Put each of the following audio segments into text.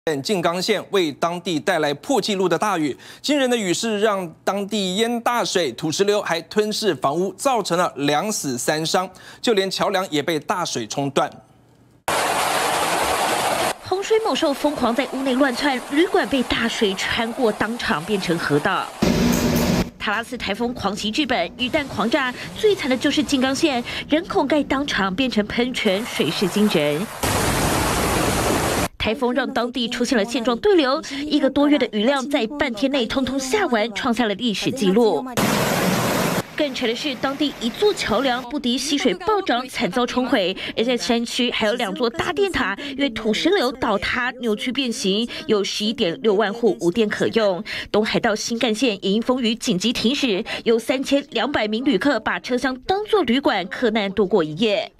静冈县为当地带来破纪录的大雨，惊人的雨势让当地淹大水，土石流还吞噬房屋，造成了2死3伤，就连桥梁也被大水冲断。 洪水猛兽疯狂在屋内乱窜，旅馆被大水穿过，当场变成河道。 塔拉斯台风狂袭日本，雨弹狂炸，最惨的就是静冈县，人孔盖当场变成喷泉，水势惊人。台风让当地出现了线状对流，1个多月的雨量在半天内通通下完，创下了历史纪录。 更扯的是，当地1座桥梁不敌溪水暴涨，惨遭冲毁；而在山区还有2座大电塔因为土石流倒塌扭曲变形，有11.6万户无电可用。东海道新干线也因风雨紧急停驶，有3200名旅客把车厢当作旅馆，克难度过1夜。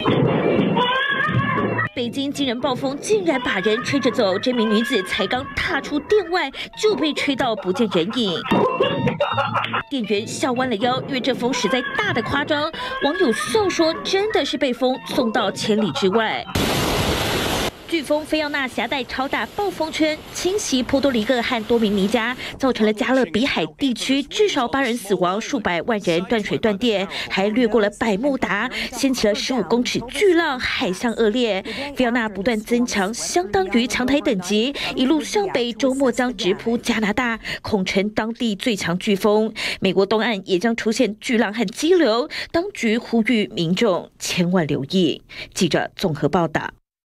北京惊人暴风竟然把人吹着走，这名女子才刚踏出店外就被吹到不见人影。店员笑弯了腰，因为这风实在大得夸张。网友笑说：“真的是被风送到千里之外。” 飓风菲奥娜携带超大暴风圈侵袭波多黎各和多明尼加，造成了加勒比海地区至少8人死亡，数百万人断水断电，还掠过了百慕达，掀起了15公尺巨浪，海象恶劣。菲奥娜不断增强，相当于强台等级，一路向北，周末将直扑加拿大，恐成当地最强飓风。美国东岸也将出现巨浪和激流，当局呼吁民众千万留意。记者综合报道。